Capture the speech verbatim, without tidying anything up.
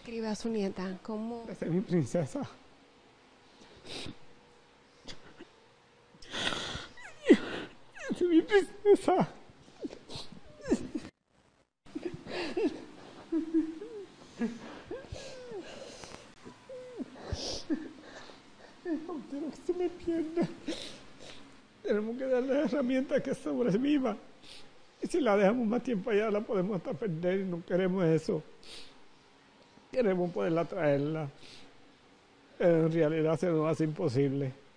describe a su nieta? ¿Cómo? Esa es mi princesa. Esa es mi princesa. No quiero que se me pierda. Tenemos que darle la herramienta que sobreviva. Y si la dejamos más tiempo allá, la podemos hasta perder y no queremos eso. Queremos poderla traerla. Pero en realidad se nos hace imposible.